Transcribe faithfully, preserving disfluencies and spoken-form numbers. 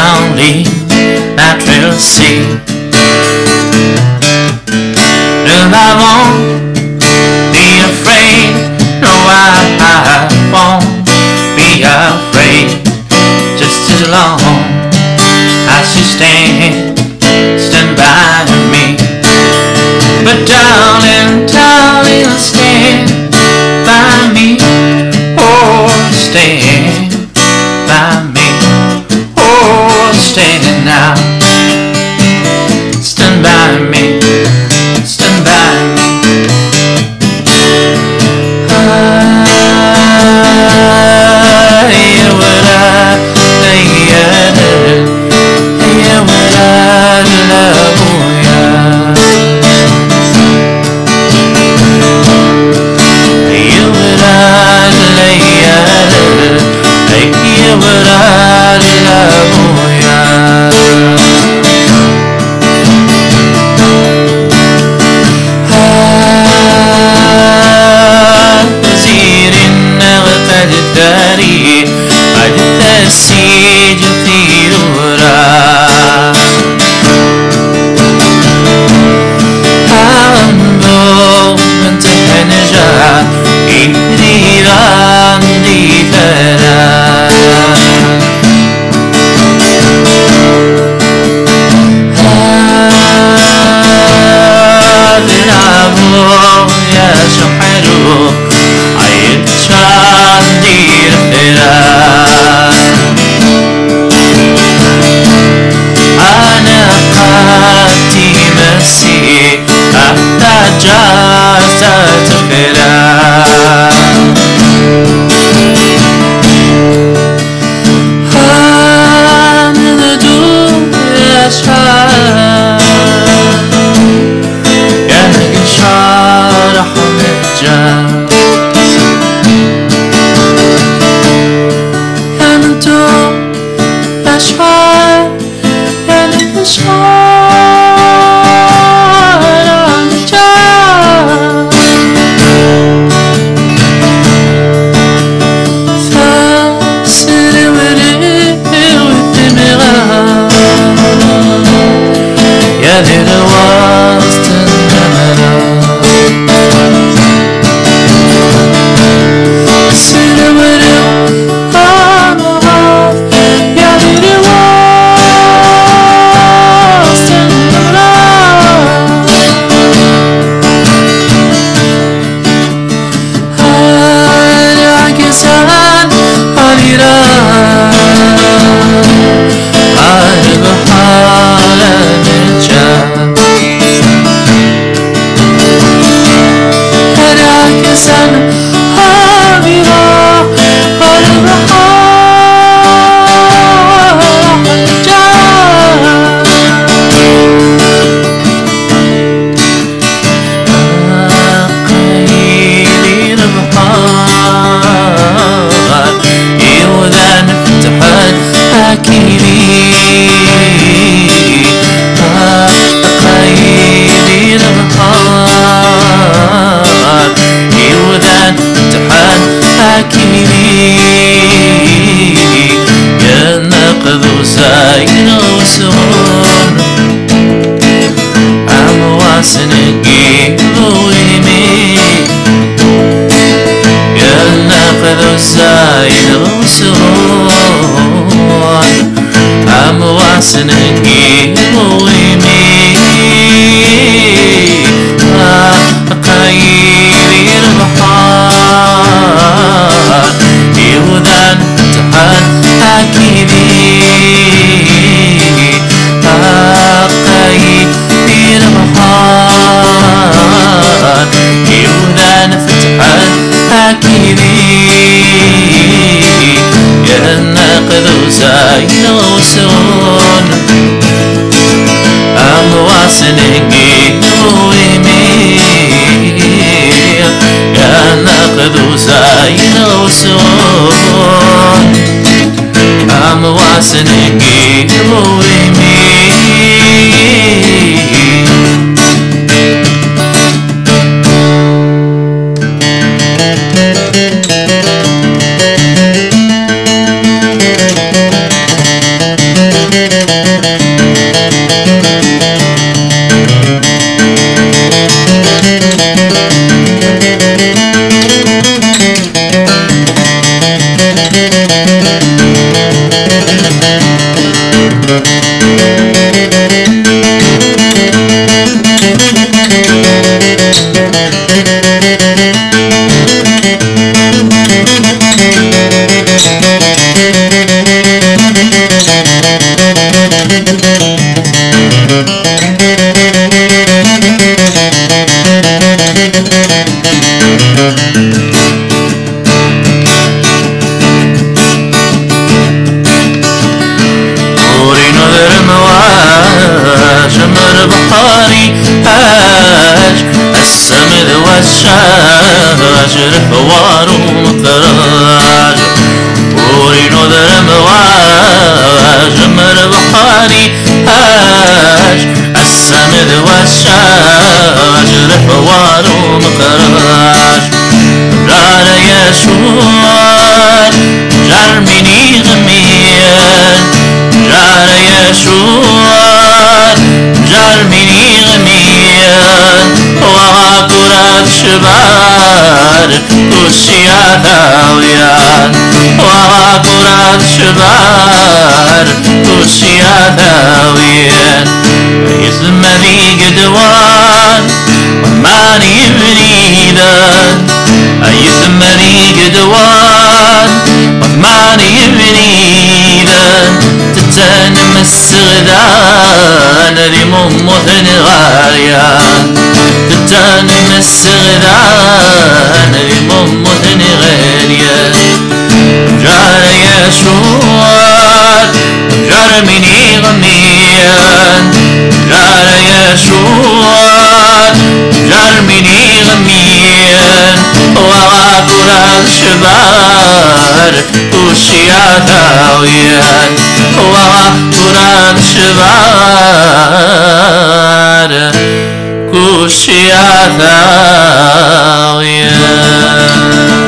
only natural see. No, I won't be afraid. No, I won't be afraid. Just as long as you stand, stand by me. But darling, darling, stand by me. Oh, stand by me. Oh, stand now. Stand by me. Stand by me. Ah, yeah, what I, yeah, yeah, what I love, oh, yeah. Yeah, what I, yeah, yeah, what I love, oh, yeah. Dari ada tasij tirura ando mentehnaja iriran ditara hadiramu ya shuharu ayitchan أنا قاتي مسي أحتاج ستفرا أنا ندوم يا شعر يا نقشار حمجان أشعار يعني أشعار عن جار فاسر ورق والدمغة يا ذي الوسط النمرة سر ورق عمرات يا ذي سنجي ويمي أقايل البحار يوذان تحان أكيدي أقايل البحار يوذان فتحان أكيدي ينقذ زين وسون أمواسنجي ويمي ينقذ زين وسون أمواسنجي ويمي Thank you. السمد والشاجر حوار مطراج وري نذر مواج مر بحاري هاج السمد والشاجر حوار مطراج جار يشوار جار مني غمير جار يشوار جار مني غمير وغاكرات شبار كوشيا ثاويان وغاكرات شبار كوشيا ثاويان يزم ذي قدوان وماني بريدان يزم ذي قدوان وماني بريدان تتنم السغدان ذي ممثن غاريان تتنم السغدان ذي ممثن غاريان جار يشوار جار مني غميان جار يشوار جار مني غميان وغاكرات شبار كوشيا ثاويان وغاكرات شبار كوشيا ثاويان